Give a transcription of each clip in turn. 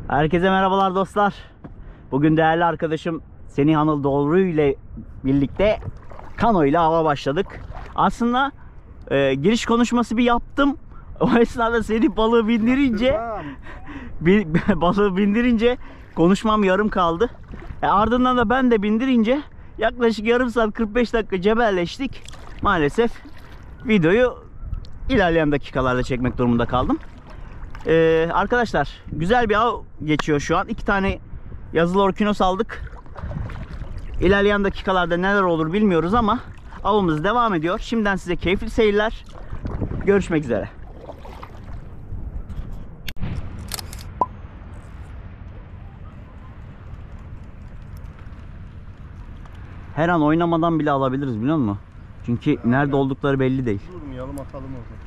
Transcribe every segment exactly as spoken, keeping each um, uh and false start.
Herkese merhabalar dostlar. Bugün değerli arkadaşım Semih Anıl Doğru ile birlikte kano ile hava başladık. Aslında e, giriş konuşması bir yaptım. O esnada seni balığı bindirince bir, balığı bindirince konuşmam yarım kaldı. E, ardından da ben de bindirince yaklaşık yarım saat kırk beş dakika cebelleştik. Maalesef videoyu ilerleyen dakikalarda çekmek durumunda kaldım. Ee, arkadaşlar güzel bir av geçiyor şu an. İki tane yazılı orkinos aldık. İlerleyen dakikalarda neler olur bilmiyoruz ama avımız devam ediyor. Şimdiden size keyifli seyirler. Görüşmek üzere. Her an oynamadan bile alabiliriz biliyor musun? Çünkü nerede oldukları belli değil. Durmayalım, atalım o zaman.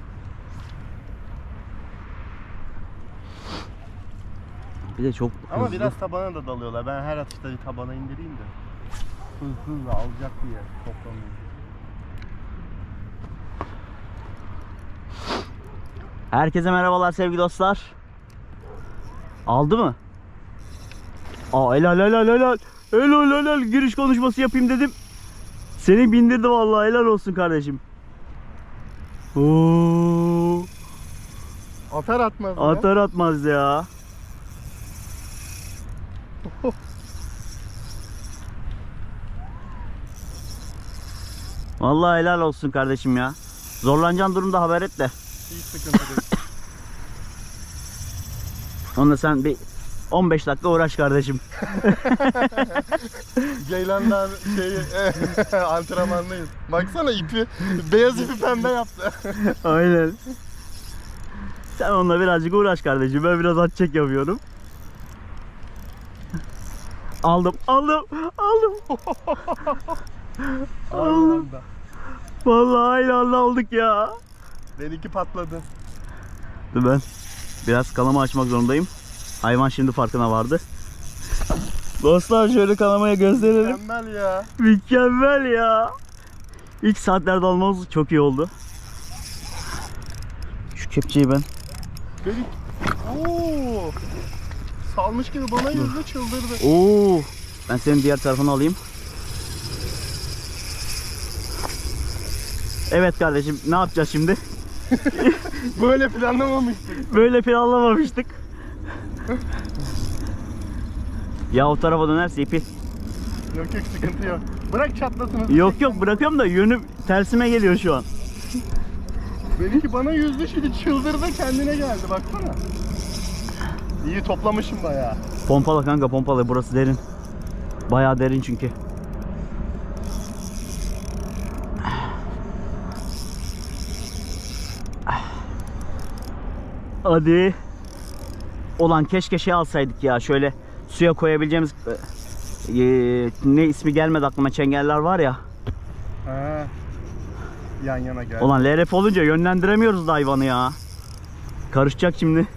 Bir de çok Ama hızlı. biraz tabana da dalıyorlar. Ben her atışta bir tabana indireyim de. Hızlı hızlı alacak diye toplamıyor. Herkese merhabalar sevgili dostlar. Aldı mı? Aa helal helal helal. Helal helal. Giriş konuşması yapayım dedim. Seni bindirdi vallahi, helal olsun kardeşim. Oo. Atar atmaz. Atar atmaz ya. Vallahi helal olsun kardeşim ya. Zorlanacağın durumda haber et de. Hiç sıkıntı değil. Onunla sen bir on beş dakika uğraş kardeşim. Ceylan'dan şeyi antrenmanlıyız. Baksana ipi, beyaz ipi pembe yaptı. Aynen. Sen onunla birazcık uğraş kardeşim. Ben biraz at çek yapıyorum. Aldım, aldım, aldım. Aldım. Vallahi aynı anda aldık ya. Benimki patladı. Dur ben biraz kanama açmak zorundayım. Hayvan şimdi farkına vardı. Dostlar şöyle kanamaya gösterelim. Mükemmel ya. Mükemmel ya. İlk saatlerde almamız çok iyi oldu. Şu kepçeyi ben. Benim... Oo. Salmış gibi bana yüzde çıldırdı. Oo. Ben senin diğer tarafını alayım. Evet kardeşim, ne yapacağız şimdi? Böyle planlamamıştık. Böyle planlamamıştık. Ya o tarafa dönerse ipi. Yok yok, sıkıntı yok. Bırak çatlasın. Yok yok, bırakıyorum da yönü tersime geliyor şu an. Benimki bana yüzde şimdi çıldırdı, kendine geldi baksana. İyi toplamışım bayağı. Pompala kanka, pompala, burası derin. Bayağı derin çünkü. Hadi. Olan keşke şey alsaydık ya, şöyle suya koyabileceğimiz e, ne ismi gelmedi aklıma, çengeller var ya. Ha. Yan yana geldi. Olan L R F olunca yönlendiremiyoruz da hayvanı ya. Karışacak şimdi.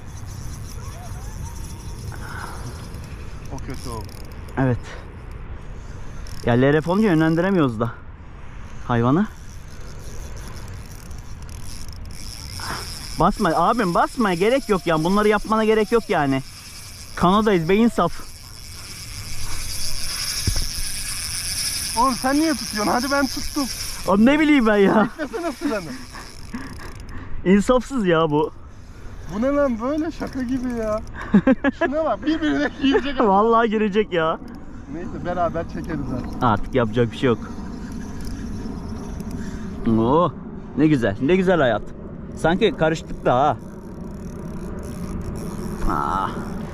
O kötü oldu. Evet. Ya L R F olunca yönlendiremiyoruz da hayvanı. Basma abim, basmaya gerek yok yani, bunları yapmana gerek yok yani. Kanadayız, beyin saf. Oğlum sen niye tutuyorsun? Hadi ben tuttum. Abi ne bileyim ben ya. Beklesene sıranı. İnsafsız ya bu. Bu ne lan böyle, şaka gibi ya. Şuna bak, birbirine girecek. Vallahi girecek ya. Neyse beraber çekeriz artık. Artık yapacak bir şey yok. Oo, ne güzel, ne güzel hayat. Sanki karıştık da ha. Ah.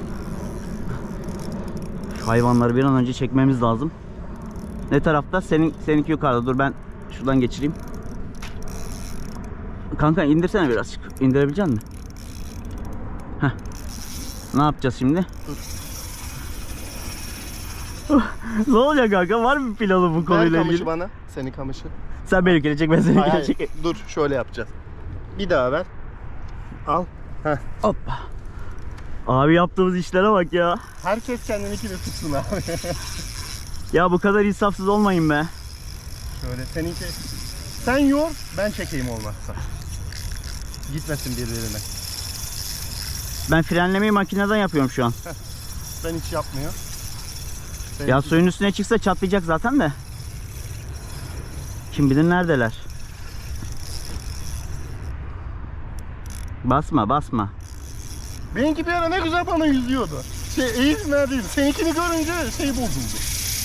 Şu hayvanları bir an önce çekmemiz lazım. Ne tarafta? Senin seninki yukarıda. Dur ben şuradan geçireyim. Kanka indirsene birazcık. İndirebilecek misin? Heh. Ne yapacağız şimdi? Dur. Ne olacak kanka? Var mı planı bu Ver konuyla kamışı ilgili? bana. Senin kamışı. Sen benimkini çek, ben seninkini Hayır, çek. hayır. Dur şöyle yapacağız. Bir daha ver. Al. Heh. Hoppa. Abi yaptığımız işlere bak ya. Herkes kendininkini tutsun abi. Ya bu kadar insafsız olmayın be. Şöyle seninki. Sen yor, ben çekeyim olmazsa. Gitmesin birbirine. Ben frenlemeyi makineden yapıyorum şu an. Ben hiç yapmıyorum. Ben Ya hiç- suyun üstüne çıksa çatlayacak zaten de. Kim bilir neredeler. Basma basma. Benimki bir ara ne güzel bana yüzüyordu. Şey eğitmen değil. Seninkini görünce şey bozuldu.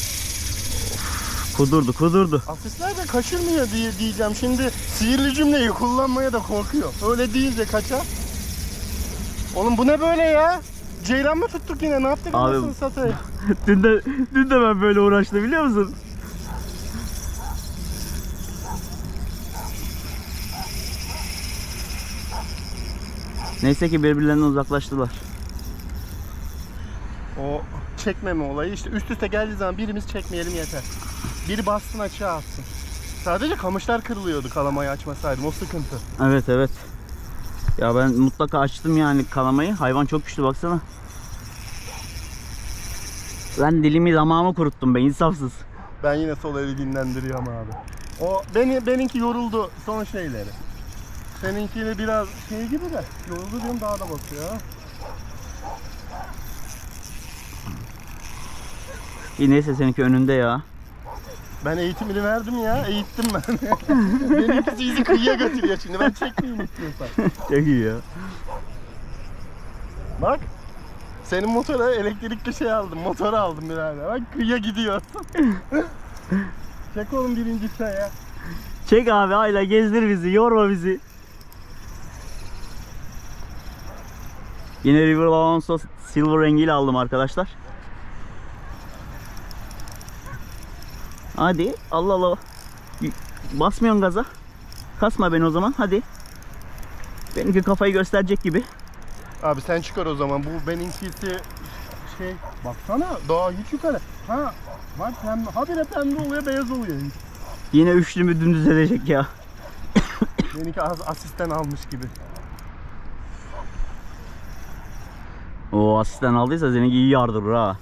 Kudurdu kudurdu. Asistler de kaçırmıyor diye diyeceğim. Şimdi sihirli cümleyi kullanmaya da korkuyor. Öyle deyince kaçar. Oğlum bu ne böyle ya? Ceylan mı tuttuk yine? Ne yaptık Abi- anasını satayım? dün de dün de ben böyle uğraştım biliyor musun? Neyse ki birbirlerinden uzaklaştılar. O çekmeme olayı işte üst üste geldiği zaman birimiz çekmeyelim yeter. Biri bastın açığa atsın. Sadece kamışlar kırılıyordu kalamayı açmasaydım, o sıkıntı. Evet evet. Ya ben mutlaka açtım yani kalamayı. Hayvan çok güçlü baksana. Ben dilimi damağımı kuruttum be insafsız. Ben yine sol eli dinlendiriyorum abi. O beni benimki yoruldu son şeyleri. Seninkini biraz şey gibi de yoruldu diyorum daha da bakıyor. İyi neyse seninki önünde ya. Ben eğitimini verdim ya, eğittim ben. Benimkisi bizi kıyıya götürüyor şimdi, ben çekmeyeyim istiyorsan. Çok iyi ya. Bak, senin motora elektrikli şey aldım, motoru aldım birader. Bak kıyıya gidiyor. Çek oğlum birinci ya. Çek abi hala gezdir bizi yorma bizi. Yine River Alonso silver rengiyle aldım arkadaşlar. Hadi Allah Allah. Basmıyorsun gaza. Kasma beni o zaman hadi. Benimki kafayı gösterecek gibi. Abi sen çıkar o zaman, bu benimkisi şey, baksana daha hiç yukarı. Ha, bak pembe, habire pembe oluyor, beyaz oluyor. Yine üçlümü dümdüz edecek ya. Benimki az asistan almış gibi. O asistan aldıysa seninki iyi yardırır ha.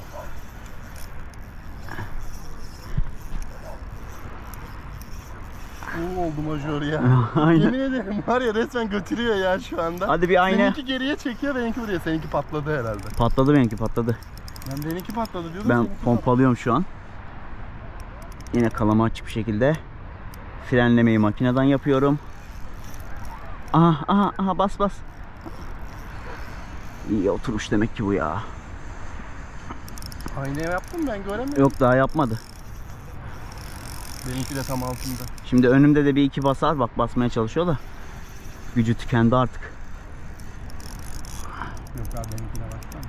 Oo oldu majör ya. Aynen. Yemin ederim var ya, resmen götürüyor ya şu anda. Hadi bir ayna. Seninki geriye çekiyor, benimki buraya. Seninki patladı herhalde. Patladı benimki patladı. Ben benimki patladı diyordum. Ben seninki patladı. pompalıyorum şu an. Yine kalama açık bir şekilde. Frenlemeyi makineden yapıyorum. Aha aha aha bas bas. İyi oturuş demek ki bu ya. Ayna yaptım ben, göremiyorum. Yok daha yapmadı. Benimki de tam altında. Şimdi önümde de bir iki basar bak basmaya çalışıyor da. Gücü tükendi artık. Yok abi benimkine baksana.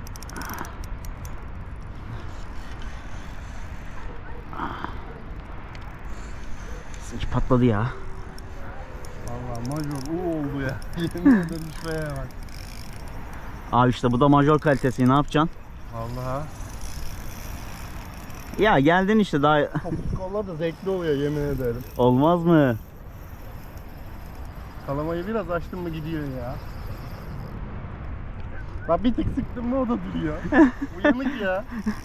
Sizinki patladı ya. Vallahi majör u oldu ya. Yemin ederim şuraya bak. Abi işte bu da major kalitesi ne yapacaksın? Vallahi. Ya geldin işte daha Topuk kollar da zevkli oluyor yemin ederim. olmaz mı? Kalamayı biraz açtım mı gidiyor ya. Bak bir tık sıktım mı o da duruyor. Uyanık ya.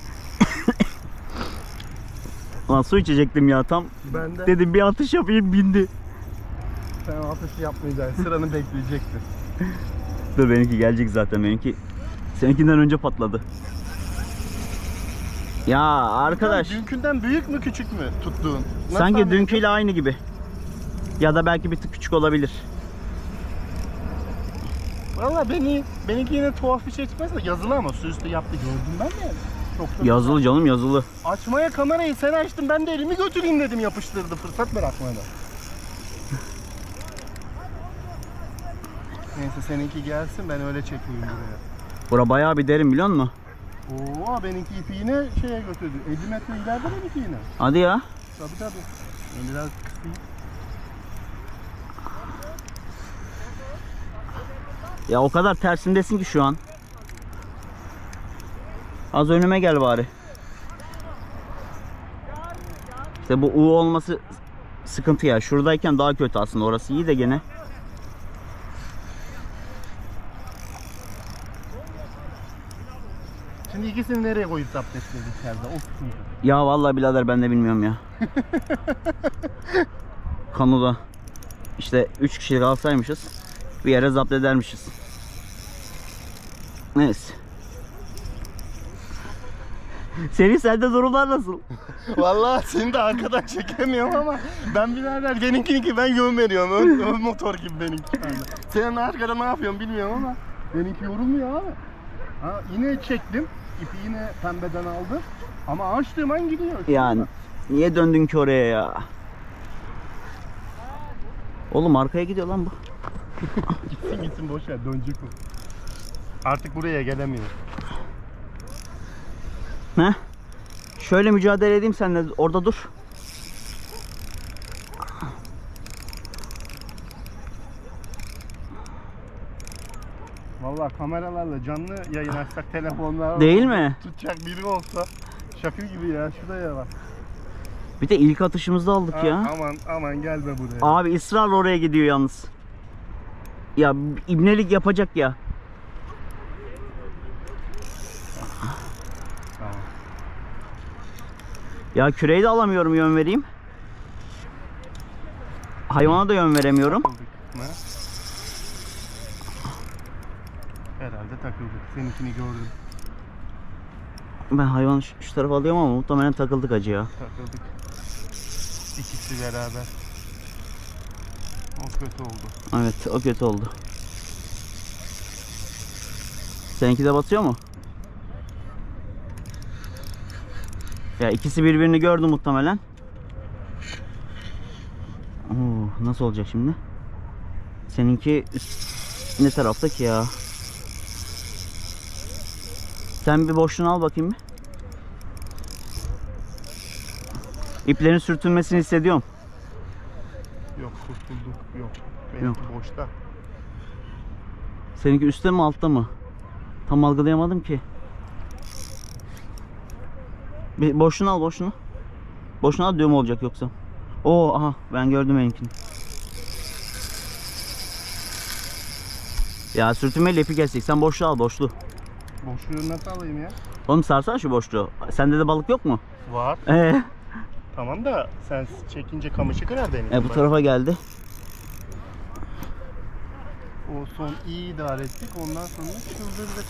Lan su içecektim ya tam. Ben de Dedim bir atış yapayım bindi. sen atışı yapmayacaksın. Sıranı bekleyecektin. Dur benimki gelecek zaten benimki. Seninkinden önce patladı. Ya arkadaş Dünkünden büyük mü küçük mü tuttuğun? Nasıl sanki anladın? dünküyle aynı gibi. Ya da belki bir tık küçük olabilir. Valla beni, benimki yine tuhaf bir şey çıkmazsa yazılı ama su üstü yaptı gördüm ben de. Çok da Yazılı canım yazılı. Açmaya kamerayı sen açtın, ben de elimi götüreyim dedim, yapıştırdı, fırsat bırakmadı. Neyse seninki gelsin, ben öyle çekeyim buraya. Bura bayağı bir derin biliyor musun? Oo benimki ipi yine şeye götürdü. elli metre ileride benimki yine. Hadi ya. Tabii tabii. Ben biraz kısayım. Ya o kadar tersindesin ki şu an. Az önüme gel bari. İşte bu U olması sıkıntı ya. Şuradayken daha kötü aslında. Orası iyi de gene. Şimdi ikisini nereye koyup zapt edeceğiz içeride? O sıkıntı. Ya vallahi birader ben de bilmiyorum ya. Kanoda işte üç kişi kalsaymışız bir yere zapt edermişiz. Neyse. Senin sende durumlar nasıl? Vallahi seni de arkadan çekemiyorum ama ben birader benimkini ki ben yön veriyorum. Ön, ön motor gibi benimki. Senin arkada ne yapıyorsun bilmiyorum ama benimki yorulmuyor abi. Ha, yine çektim. İpi yine pembeden aldım. Ama açtığım an gidiyor. Yani niye döndün ki oraya ya? Oğlum arkaya gidiyor lan bu. Gitsin gitsin boş ver, dönecek o. Artık buraya gelemiyor. He? Şöyle mücadele edeyim seninle, orada dur. Vallahi kameralarla canlı yayın açsak, telefonlarla Değil mi? tutacak biri olsa şaka gibi ya, şuraya bak. Bir de ilk atışımızda aldık Ha, ya. aman aman gelme buraya. Abi ısrarla oraya gidiyor yalnız. Ya ibnelik yapacak ya. Tamam. Ya küreği de alamıyorum, yön vereyim. Hayvana da yön veremiyorum. Takıldık mı? Herhalde takıldık. Seninkini gördüm. Ben hayvanı şu, şu tarafa alıyorum ama muhtemelen takıldık acı ya. Takıldık. İkisi beraber. O kötü oldu. Evet, o kötü oldu. Seninki de batıyor mu? Ya ikisi birbirini gördü muhtemelen. Oo, nasıl olacak şimdi? Seninki üst, ne tarafta ki ya? Sen bir boşluğunu al bakayım bir. İplerin sürtünmesini hissediyorum. Yok, kurtulduk. Yok. Yok. Benimki boşta. Seninki üstte mi altta mı? Tam algılayamadım ki. Bir boşluğunu al, boşluğunu. Boşluğunu al, düğüm olacak yoksa. Oo, aha ben gördüm benimkini. Ya sürtünmeyle ipi kesecek. Sen boşluğu al, boşluğu. Boşluğu nasıl alayım ya? Oğlum sarsana şu boşluğu. Sende de balık yok mu? Var. Ee, Tamam da sen çekince kamışı kırar benim. e, bu tarafa geldi. O son iyi idare ettik. Ondan sonra çıldırdık.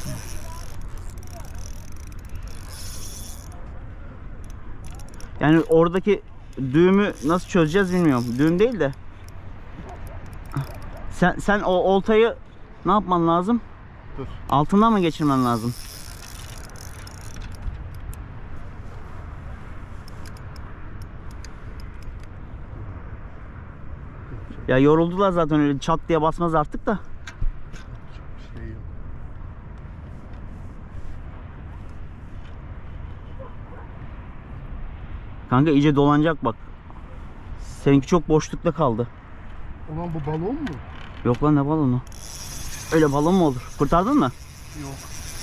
Yani oradaki düğümü nasıl çözeceğiz bilmiyorum. Düğüm değil de. Sen sen o oltayı ne yapman lazım? Dur. Altından mı geçirmen lazım? Ya yoruldular zaten, öyle çat diye basmaz artık da. Çok şey yok. Kanka iyice dolanacak bak. Seninki çok boşlukta kaldı. Ulan bu balon mu? Yok lan, ne balonu? Öyle balon mu olur? Kurtardın mı? Yok.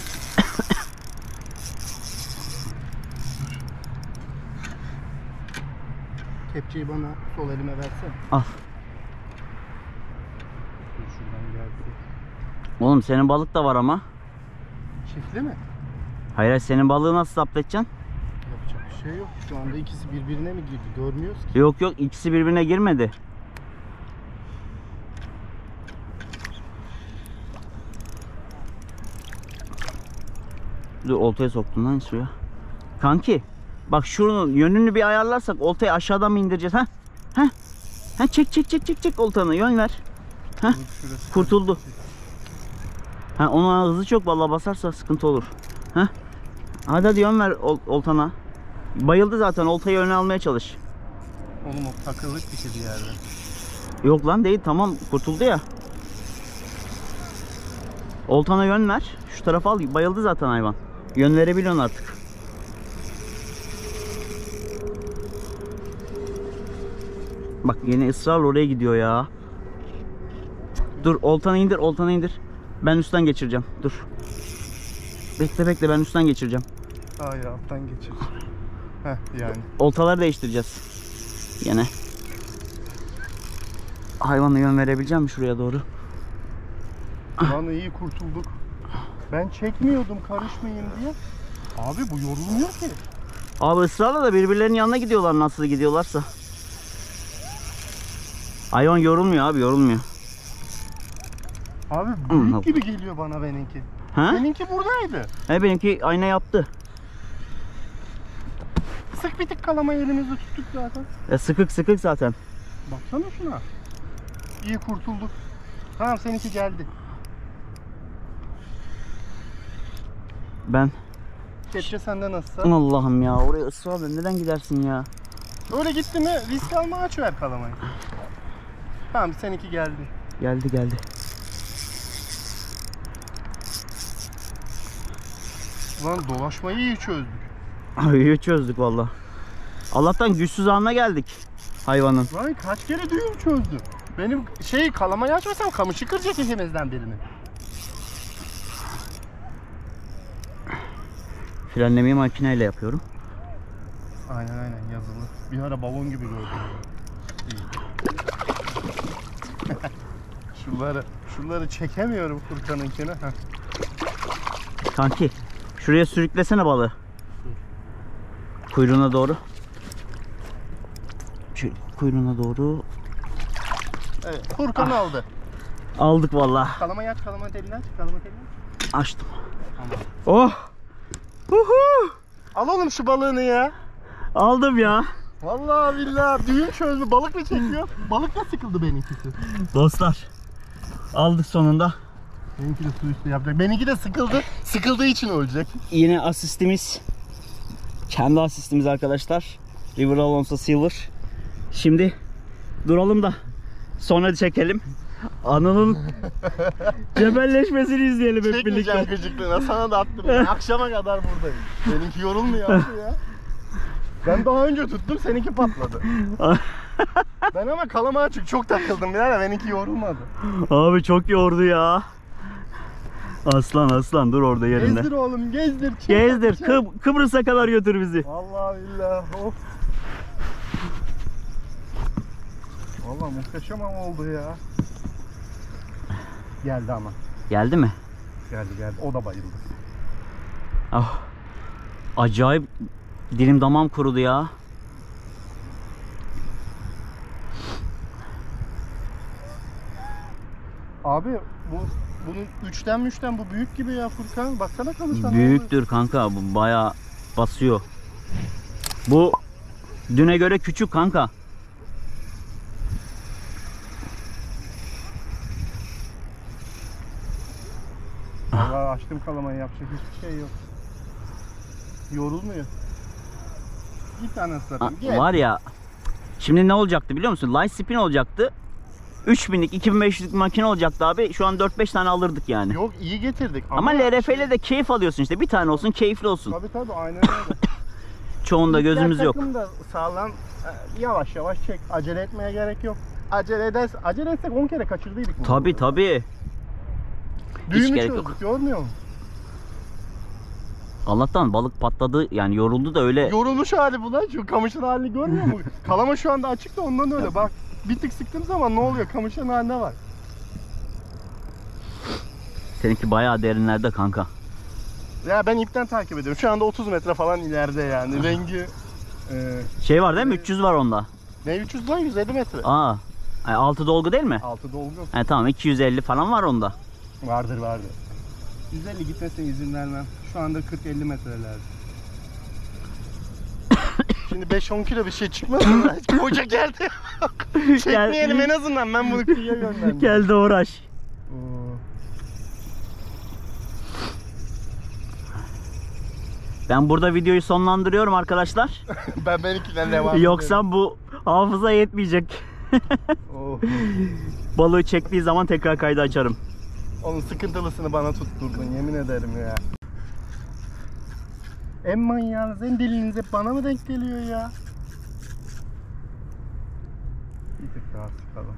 Kepçeyi bana sol elime versene. Al. Dur şuradan gelsin. Oğlum senin balık da var ama. Çiftli mi? Hayır hayır, senin balığı nasıl zapt edeceksin? Yapacak bir şey yok. Şu anda ikisi birbirine mi girdi? Görmüyoruz ki. Yok yok, ikisi birbirine girmedi. Dur, oltaya soktun lan suya. Kanki bak, şunun yönünü bir ayarlarsak oltayı aşağıdan mı indireceğiz? Ha? Ha? Ha, çek çek çek çek çek oltanı, yön ver. Ha? Şurası. Kurtuldu. Ha, ona hızı çok, vallahi basarsa sıkıntı olur. Ha? Hadi hadi yön ver ol, oltana. Bayıldı zaten, oltayı öne almaya çalış. Oğlum o takılık bir şey bir yerde. Yok lan, değil, tamam, kurtuldu ya. Oltana yön ver. Şu tarafa al, bayıldı zaten hayvan. Yön verebiliyorsun artık. Bak yine ısrarla oraya gidiyor ya. Dur, oltanı indir, oltanı indir. Ben üstten geçireceğim. Dur. Bekle bekle, ben üstten geçireceğim. Hayır, alttan geçir. Heh yani. Oltaları değiştireceğiz. Yine. Hayvanla yön verebileceğim mi şuraya doğru? Lan iyi kurtulduk. Ben çekmiyordum karışmayın diye. Abi bu yorulmuyor ki. Abi ısrarla da birbirlerinin yanına gidiyorlar, nasıl gidiyorlarsa. Hayvan yorulmuyor abi, yorulmuyor. Abi Hı, büyük gibi geliyor bana benimki. Ha? Seninki buradaydı. He, benimki ayna yaptı. Sık bir tık kalamayı elimizde tuttuk zaten. E, sıkık sıkık zaten. Baksana şuna. İyi kurtulduk. Tamam, seninki geldi. Ben Kepçe sende nasılsa. Allah'ım ya, oraya ısrarla neden gidersin ya? Öyle gitti mi risk alma, aç ver kalamayı. Tamam, seninki geldi. Geldi geldi. Ulan dolaşmayı iyi çözdük. Ay, çözdük valla. Allah'tan güçsüz anına geldik hayvanın. Lan kaç kere düğüm çözdü. Benim şey kalamayı açmasam kamışı kıracak ikimizden birini. Frenlemeyi makineyle yapıyorum. Aynen aynen yazılı. Bir ara balon gibi gördüm. İyi. şunları, şunları çekemiyorum Furkan'ınkine. Heh. Kanki şuraya sürüklesene balığı. Kuyruğuna doğru. Şöyle kuyruğuna doğru. Evet, Furkan Ah. aldı. Aldık valla. Kalamayı aç, kalamayı elinden aç, kalamayı elinden aç. Açtım. Tamam. Oh. Uhu. Al oğlum şu balığını ya. Aldım ya. Vallahi billahi düğün çözdü. Balık mı çekiyor? Balık da sıkıldı benimkisi. Dostlar, aldık sonunda. Benimki de su üstü yapacak. Benimki de sıkıldı. Sıkıldığı için ölecek. Yine asistimiz. Kendi asistimiz arkadaşlar. River Alonso Silver. Şimdi duralım da sonra çekelim. Anıl'ın cebelleşmesini izleyelim hep Çekmeyeceğim birlikte. gıcıklığına. Sana da attım. Ben akşama kadar buradayım. Benimki yorulmuyor abi ya. Ben daha önce tuttum, seninki patladı. Ben ama kalama açık çok takıldım birader. Benimki yorulmadı. Abi çok yordu ya. Aslan aslan dur orada yerinde. Gezdir oğlum, gezdir. Çek, Gezdir. çek. Kıb- Kıbrıs'a kadar götür bizi. Vallahi billahi. Of. Vallahi muhteşem ama oldu ya. Geldi ama. Geldi mi? Geldi geldi. O da bayıldı. Ah. Acayip dilim damağım kurudu ya. Abi bu bunun üçten üçten bu büyük gibi ya Furkan. Baksana kamıştan. Büyüktür kanka, bu bayağı basıyor. Bu düne göre küçük kanka. Vallahi açtım kalamayı, yapacak hiçbir şey yok. Yorulmuyor. Git anasını A- satayım. Gel. Var ya, şimdi ne olacaktı biliyor musun? Light spin olacaktı. üç binlik iki bin beş yüzlük makine olacaktı abi. Şu an dört beş tane alırdık yani. Yok, iyi getirdik. Ama L R F ile de keyif alıyorsun işte. Bir tane olsun, keyifli olsun. Tabii tabii aynen öyle. Çoğunda gözümüz Diğer yok. takım da sağlam. Ee, Yavaş yavaş çek. Acele etmeye gerek yok. Acele ederse, acele etsek on kere kaçırdıydık bunu. Tabii tabii. Hiç Düğümü gerek çözdük, yok. görmüyor musun? Allah'tan balık patladı yani, yoruldu da öyle. Yorulmuş hali bu lan. Şu kamışın halini görmüyor musun? Kalama şu anda açık da ondan öyle. Bak bir tık sıktığım zaman ne oluyor? Kamışın haline bak. Seninki bayağı derinlerde kanka. Ya ben ipten takip ediyorum. Şu anda otuz metre falan ileride yani. Rengi e, Şey var değil mi? üç yüz var onda. ne üç yüz lan, yüz elli metre. Aa. Yani altı dolgu değil mi? Altı dolgu. He tamam, iki yüz elli falan var onda. Vardır vardır. yüz elli gitmesine izin vermem. Şu anda kırk elli metrelerde. Şimdi beş on kilo bir şey çıkmaz mı? Koca geldi. Çekmeyelim en azından, ben bunu kıyıya gönderdim. Geldi uğraş. Oo. Ben burada videoyu sonlandırıyorum arkadaşlar. Ben benimkinden devam Yoksa bu hafıza yetmeyecek. Oh. Balığı çektiği zaman tekrar kaydı açarım. Onun sıkıntılısını bana tutturdun, yemin ederim ya. En manyağınız, en deliniz hep bana mı denk geliyor ya? Bir tık daha sıkalım.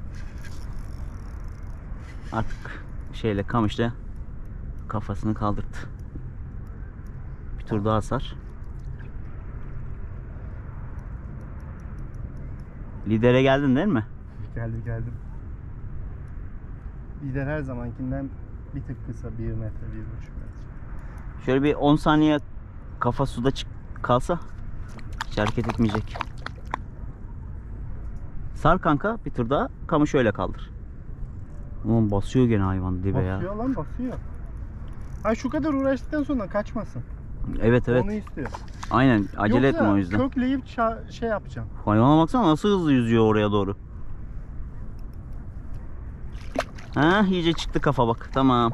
Artık şeyle, kamışla kafasını kaldırdı. Bir tur daha sar. Lidere geldin değil mi? Geldim geldim. Lider her zamankinden bir tık kısa, bir metre, bir buçuk metre. Şöyle bir on saniye kafa suda çık kalsa hiç hareket etmeyecek. Sar kanka bir tur daha, kamışı öyle kaldır. Aman basıyor gene hayvan dibe ya. Basıyor lan, basıyor. Ha şu kadar uğraştıktan sonra kaçmasın. Evet evet. Onu istiyor. Aynen acele Yoksa etme o yüzden. kökleyip ça- şey yapacağım. Hayvana baksana nasıl hızlı yüzüyor oraya doğru. Ha iyice çıktı kafa bak. Tamam.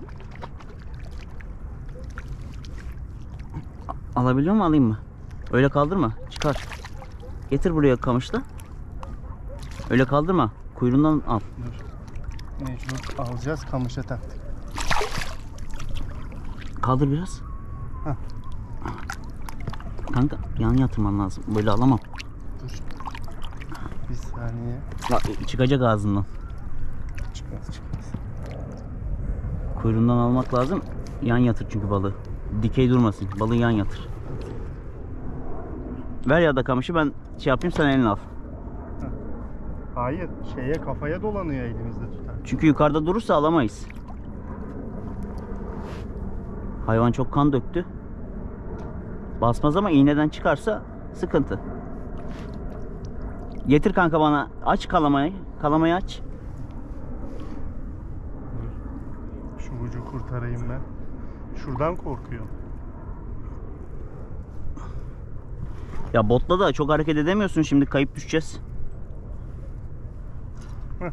A- Alabiliyor mu alayım mı? Öyle kaldırma. Çıkar. Getir buraya kamışla. Öyle kaldırma. Kuyruğundan al. Dur. Mecbur alacağız, kamışa taktık. Kaldır biraz. Hah. Kanka yan yatırman lazım. Böyle alamam. Dur. Bir saniye. Ya, çıkacak ağzından. Çıkmaz çıkmaz. Kuyruğundan almak lazım. Yan yatır çünkü balığı. Dikey durmasın. Balığı yan yatır. Ver ya da kamışı ben şey yapayım sen elini al. Hayır, şeye kafaya dolanıyor elimizde tutar. Çünkü yukarıda durursa alamayız. Hayvan çok kan döktü. Basmaz ama iğneden çıkarsa sıkıntı. Getir kanka bana. Aç kalamayı. Kalamayı aç. Şu ucu kurtarayım ben. Şuradan korkuyorum. Ya botla da çok hareket edemiyorsun şimdi kayıp düşeceğiz. Heh.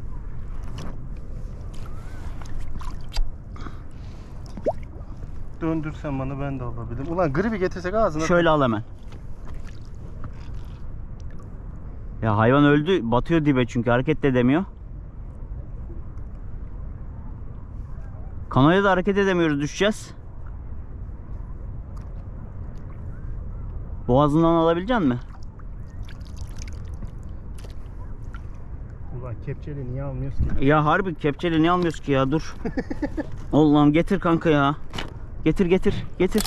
Döndürsen bana ben de alabilirim. Ulan gribi getirsek ağzına. Şöyle al hemen. Ya hayvan öldü. Batıyor dibe çünkü hareket de edemiyor. Kanoya da hareket edemiyoruz. Düşeceğiz. Boğazından alabilecek misin? Ulan kepçeli niye almıyoruz ki? Ya harbi kepçeyle niye almıyoruz ki ya dur. Allah'ım getir kanka ya. Getir getir getir.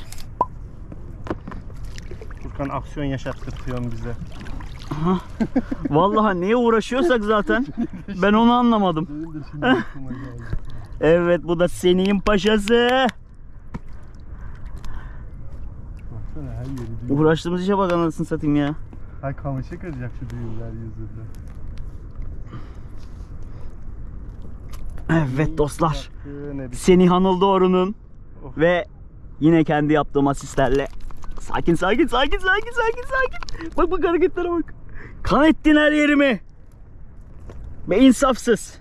Furkan aksiyon yaşattırtıyorsun bize. Aha. Vallahi neye uğraşıyorsak zaten ben onu anlamadım. Benim de şimdi aklıma geldi. Evet bu da senin paşası. Baksana her yeri düğüm. Uğraştığımız işe bak anasını satayım ya. Ay kamışı kıracak şu düğümler yüzünden. Evet dostlar. Ne bir Semih Anıl Doğru'nun Of. ve yine kendi yaptığım asistlerle sakin sakin sakin sakin sakin sakin. Bak bak hareketlere bak. Kan ettin her yerimi. Ve insafsız.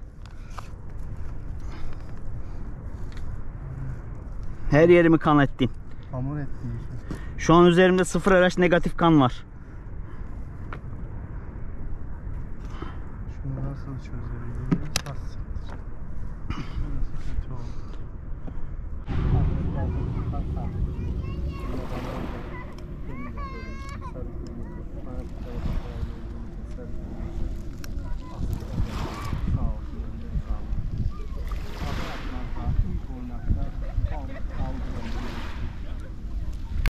Her yerimi kan ettin. hamur etti işte. Şu an üzerimde sıfır R H negatif kan var. Şunu nasıl çözebiliriz?